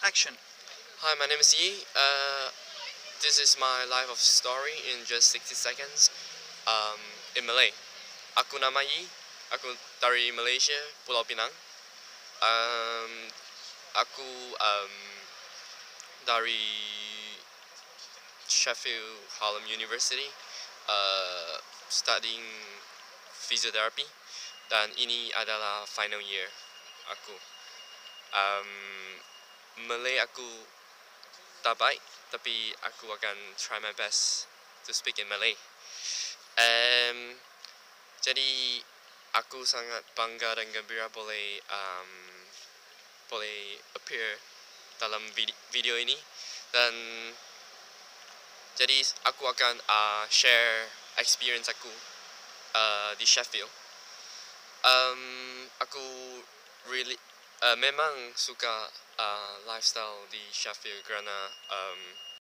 Action. Hi, my name is Yi. This is my life of story in just 60 seconds. In Malay. Aku nama Yi. Aku dari Malaysia, Pulau Pinang. Um, aku dari Sheffield Hallam University, studying physiotherapy. Dan ini adalah final year aku. Um, Malay aku tak baik, tapi aku akan try my best to speak in Malay. Jadi aku sangat bangga dan gembira boleh appear dalam video ini, dan jadi aku akan share experience aku di Sheffield. Aku really memang suka lifestyle di Sheffield kerana